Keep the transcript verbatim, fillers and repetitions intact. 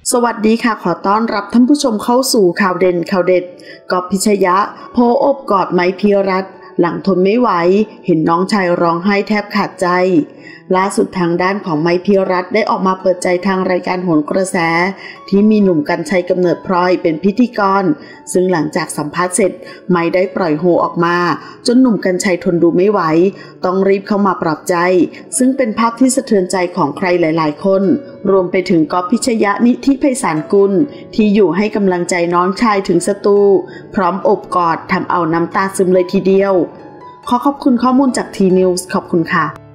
สวัสดีค่ะขอต้อนรับท่านผู้ชมเข้าสู่ข่าวเด่นข่าวเด็ดก๊อฟพิชยะโพอบกอดไมค์พีรรัตน์หลังทนไม่ไหวเห็นน้องชายร้องไห้แทบขาดใจล่าสุดทางด้านของไมค์พีรรัตน์ได้ออกมาเปิดใจทางรายการโหนกระแสที่มีหนุ่มกรรชัยกำเนิดพลอยเป็นพิธีกรซึ่งหลังจากสัมภาษณ์เสร็จไมค์ได้ปล่อยโฮออกมาจนหนุ่มกรรชัยทนดูไม่ไหวต้องรีบเข้ามาปลอบใจซึ่งเป็นภาพที่สะเทือนใจของใครหลายๆคนรวมไปถึงก๊อฟพิชยะนิธิไพศาลกุลที่อยู่ให้กำลังใจน้องชายถึงสตูพร้อมอบกอดทำเอาน้ำตาซึมเลยทีเดียวขอขอบคุณข้อมูลจากทีนิวส์ขอบคุณค่ะ